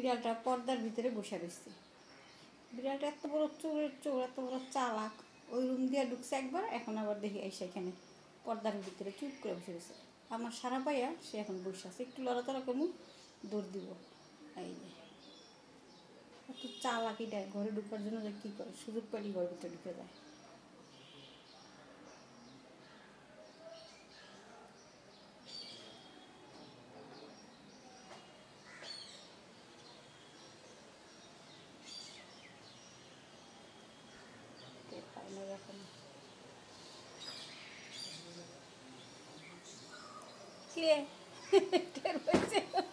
বিড়ালটা পর্দার ভিতরে বসে রয়েছে। বিড়ালটা এত বড় চোরের চোর, এত বড় চালাক। ওই রুম দিয়ে ঢুকছে একবার, এখন আবার দেখি এসে এখানে পর্দার ভিতরে চুপ করে বসে রয়েছে। আমার সারা পাইয়া সে এখন বসে আছে, একটু লড়াচড়া করবো দৌড় দিব। এই যে এত চালাকি দেয়, ঘরে ঢুকার জন্য যে কী করে, সুযোগ পেলে ঘরের ভিতরে ঢুকে যায়। কে টের পেয়েছে?